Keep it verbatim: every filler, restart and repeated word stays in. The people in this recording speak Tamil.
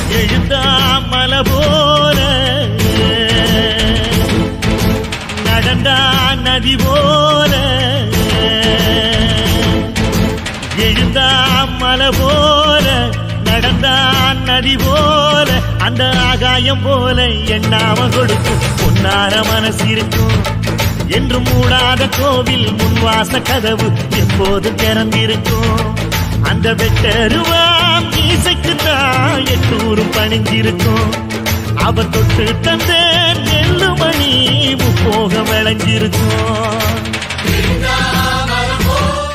எழுந்தா மலை போல நடந்தா நதி போல எழுந்தா மலை போல நடந்தா நதி போல அந்த ஆகாயம் போல எண்ணாம கொடுக்கும் பொன்னார மனசு இருக்கும் என்று மூடாத கோவில் முன்வாச கதவு எப்போது திறந்திருக்கும் அந்த வெட்டருவாம் மீசைக்கு தான் எட்டூரும் பணிஞ்சிருக்கும் அவர் தொட்டு தந்த நெல்லு மணி முப்போக விளைஞ்சிருக்கும்